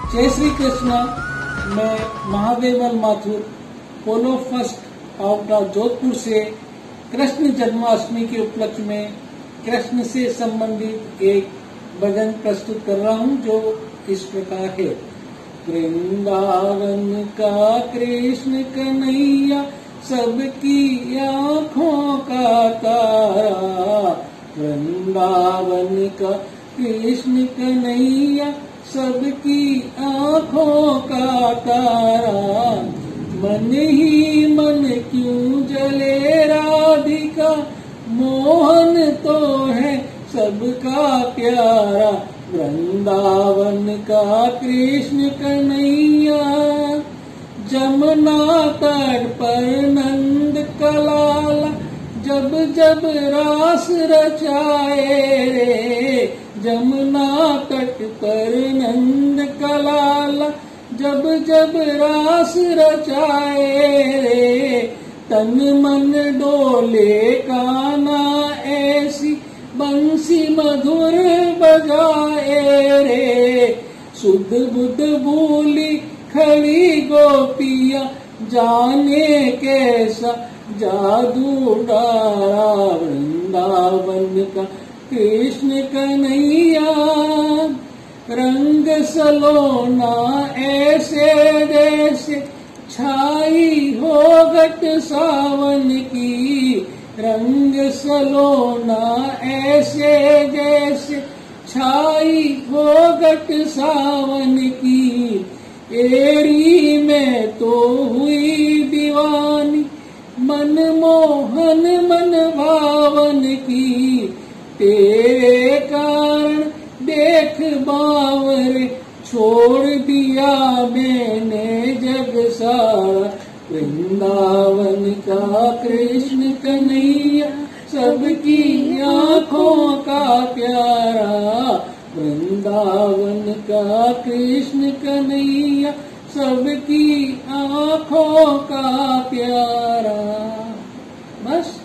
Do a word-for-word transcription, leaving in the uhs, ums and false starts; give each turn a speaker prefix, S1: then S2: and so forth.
S1: जय श्री कृष्णा। मैं महादेवल माथुर पोलो फर्स्ट आउटा जोधपुर से कृष्ण जन्माष्टमी के उपलक्ष्य में कृष्ण से संबंधित एक भजन प्रस्तुत कर रहा हूँ जो इस प्रकार है। वृंदावन का कृष्ण कन्हैया सबकी आँखों का तारा, वृंदावन का कृष्ण कन्हैया सबकी आँखों का तारा। मन ही मन क्यों जले राधिका, मोहन तो है सबका प्यारा, वृंदावन का कृष्ण कन्हैया। जमुना तट पर नंद का लाला जब जब रास रचाए रे, जमुना तट पर नंद का लाला जब जब रास रचाए रे। तन मन डोले काना ऐसी बंसी मधुर बजाए रे। सुध बुध भूली खड़ी गोपिया, जाने कैसा जादू डारा, वृंदावन का कृष्ण कन्हैया। रंग सलोना ऐसे जैसे छाई हो घट सावन की, रंग सलोना ऐसे जैसे छाई हो घट सावन की। एड़ी में तो हुई दीवानी मन मोहन मन भावन की, तेरे कारण देख बावर छोड़ दिया मैंने जग सारा, वृंदावन का कृष्ण कन्हैया सबकी आँखों का प्यारा, वृंदावन का कृष्ण कन्हैया सबकी आँखों का प्यारा। बस।